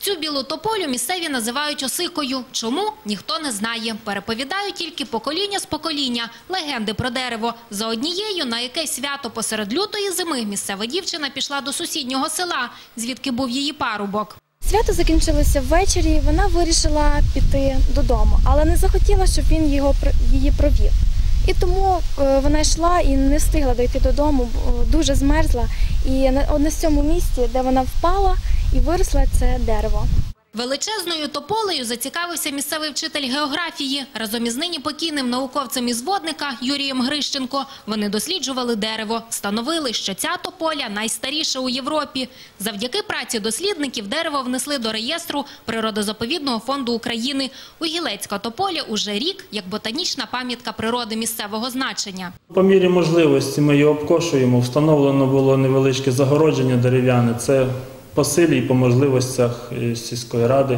Цю білу тополю місцеві називають осикою. Чому? Ніхто не знає. Переповідають тільки покоління з покоління легенди про дерево. За однією, на якесь свято посеред лютої зими місцева дівчина пішла до сусіднього села, звідки був її парубок. Свято закінчилося ввечері, вона вирішила піти додому, але не захотіла, щоб він її провів. І тому вона йшла і не встигла дойти додому, дуже змерзла. І на цьому місці, де вона впала, і виросло це дерево. Величезною тополею зацікавився місцевий вчитель географії. Разом із нині покійним науковцем із Водника Юрієм Грищенко вони досліджували дерево. Встановили, що ця тополя найстаріша у Європі. Завдяки праці дослідників дерево внесли до реєстру Природозаповідного фонду України. Угілецька тополя уже рік як ботанічна пам'ятка природи місцевого значення. По мірі можливості ми її обкошуємо. Встановлено було невеличке загородження дерев'яне. Це по силі і по можливостях сільської ради.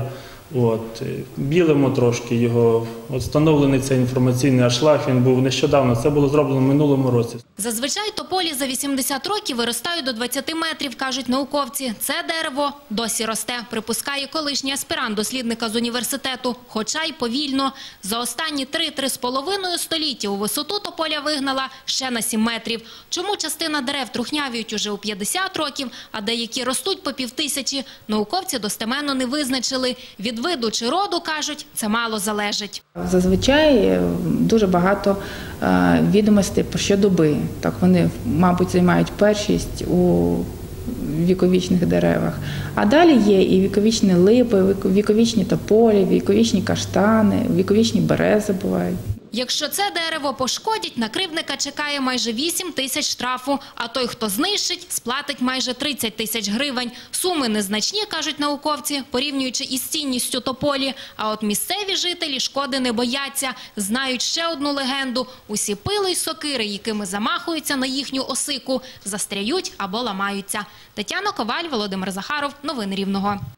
Білимо трошки його. Встановлений цей інформаційний ашлаг, він був нещодавно, це було зроблено в минулому році. Зазвичай тополі за 80 років виростають до 20 метрів, кажуть науковці. Це дерево досі росте, припускає колишній аспірант дослідника з університету, хоча й повільно. За останні 3–3,5 століття у висоту тополя вигнала ще на 7 метрів. Чому частина дерев трухнявіють уже у 50 років, а деякі ростуть по півтисячі, науковці достеменно не визначили. Від виду чи роду, кажуть, це мало залежить. Зазвичай дуже багато відомостей про доби. Так, вони, мабуть, займають першість у віковічних деревах. А далі є і віковічні липи, віковічні тополі, віковічні каштани, віковічні берези бувають. Якщо це дерево пошкодять, на кривдника чекає майже 8 тисяч штрафу, а той, хто знищить, сплатить майже 30 тисяч гривень. Суми незначні, кажуть науковці, порівнюючи із цінністю тополі. А от місцеві жителі шкоди не бояться. Знають ще одну легенду. Усі пили й сокири, якими замахуються на їхню осику, застряють або ламаються. Тетяна Коваль, Володимир Захаров. Новини Рівного.